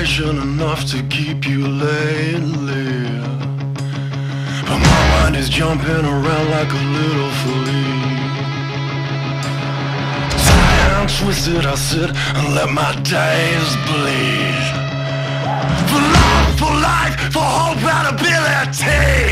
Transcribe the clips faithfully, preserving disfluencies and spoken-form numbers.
inspiration enough to keep you lately. But my mind is jumping around like a little flea. Tired and twisted, I sit and let my days bleed. For love, for life, for hope and ability.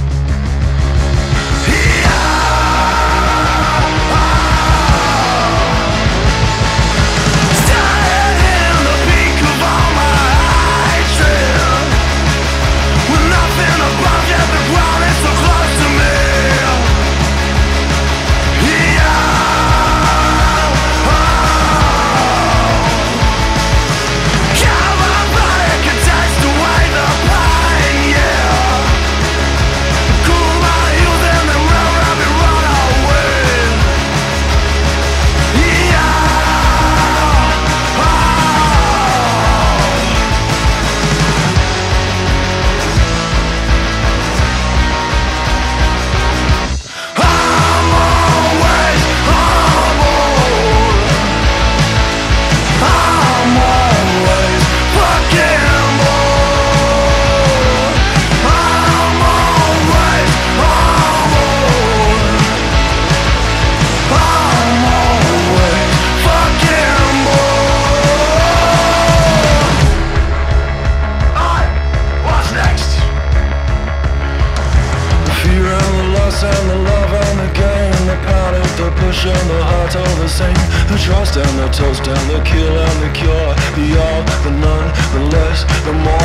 And the love and the gain, the panic, the push and the heart all the same. The trust and the toast and the kill and the cure. The all, the none, the less, the more.